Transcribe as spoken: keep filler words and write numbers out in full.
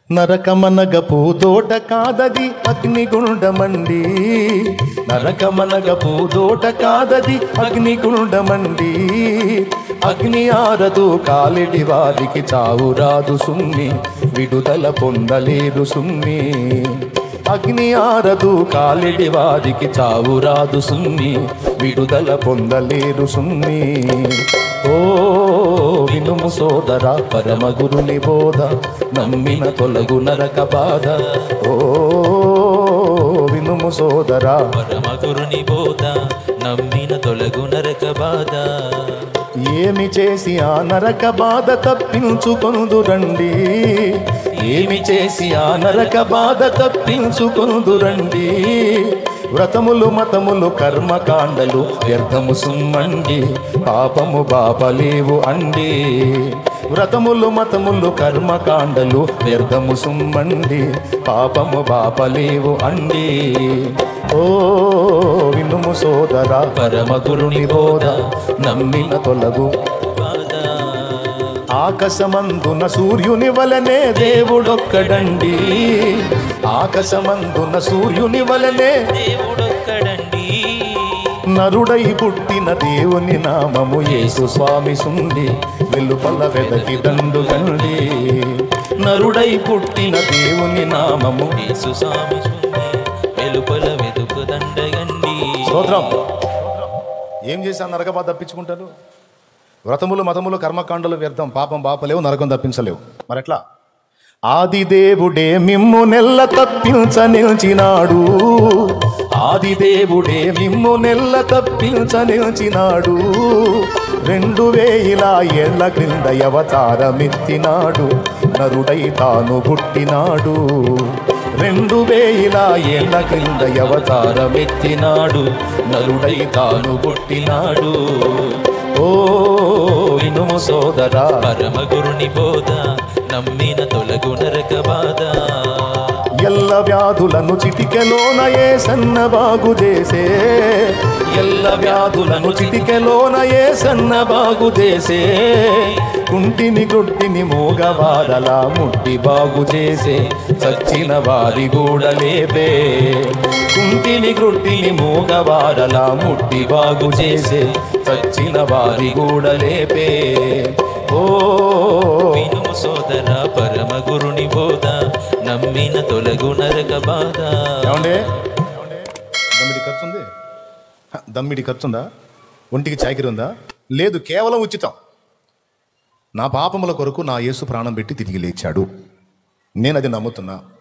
నరకమనగ పూతోట కాదది అగ్నిగుండమండి, నరకమనగ పూతోట కాదది అగ్నిగుండమండి. అగ్ని ఆరదు కాలిడి వారికి చావు రాదు సుమ్మి, విడుదల పొందలేదు సుమ్మి. అగ్ని ఆరదు కాలిడి వారికి చావు రాదు సుమ్మి, విడుదల పొందలేరు సుమ్మి. ఓ వినుము సోదరా పరమగురుని బోధ, నమ్మిన తొలగు నరక బాధ. ఓ వినుము సోదరా పరమగురుని బోధ, నమ్మిన తొలగు నరక బాధ. ఏమి చేసి ఆ నరక బాధ తప్పించుకొనుదురండి, ఏమి చేసి ఆ నరక బాధ తప్పించుకొనుదురండి. వ్రతములు మతములు కర్మకాండలు వ్యర్థము సుమ్మండి, పాపము బాపలేవు అండి. వ్రతములు మతములు కర్మకాండలు వ్యర్థము సుమ్మండి, పాపము బాపలేవు అండి. ఓ వినుము సోదరా పరమగురుని బోధ, నమ్మిన తొలగు బాధ. ఆకాశమందున సూర్యుని వలనే దేవుడొక్కడండి, ఆకాశమందున సూర్యుని వలనే దేవుడొక్కడండి. నరుడై పుట్టిన దేవుని నామము యేసు స్వామి సుండి, వెలుపల వెదకి దండుగండి. నరుడై పుట్టిన దేవుని నామము యేసు స్వామి సుండి, వెలుపల వెదుకు దండగండి. స్తోత్రం. ఏం చేసి ఆ నరక బాధ తప్పించుకుంటారు? వ్రతములు మతములు కర్మకాండలు వ్యర్థం, పాపం బాపలేవు, నరకం తప్పించలేవు. మరెట్లా? ఆది దేవుడే మిమ్ము నెల్ల తప్పించ నిలిచినాడు, ఆది దేవుడే మిమ్ము నెల్ల తప్పించ నిలిచినాడు. రెండు వేల ఏళ్ల క్రింద అవతారమెత్తినాడు, నరుడై తాను పుట్టినాడు. రెండు వేల ఏళ్ల క్రింద అవతారమెత్తినాడు, నరుడై తాను పుట్టినాడు. ఓ వినుము సోదరా పరమగురుని బోధ, నమ్మిన తొలగు నరక బాధ. ఎల్ల వ్యాధులను చిటికెలోన యేసన్న బాగు చేసే, ఎల్ల వ్యాధులను చిటికెలోన యేసన్న బాగు చేసే. కుంటిని గుట్టిని మూగవారలా ముట్టి బాగు చేసే, చచ్చిన వారి కూడా లేపే. కుంటిని గుట్టిని మూగవారలా ముట్టి బాగు చేసే, చచ్చిన వారి కూడా లేపే. ఓ వినుము సోదరా పరమగురుని బోధ, నమ్మిన తొలగు నరక బాధ. ఏమండే దమ్మిడి ఖర్చు ఉంది? దమ్మిడి ఖర్చుందా? ఒంటికి చాకిరి ఉందా? లేదు, కేవలం ఉచితం. నా పాపముల కొరకు నా యేసు ప్రాణం పెట్టి తిరిగి లేచాడు. నేను అది నమ్ముతున్నా.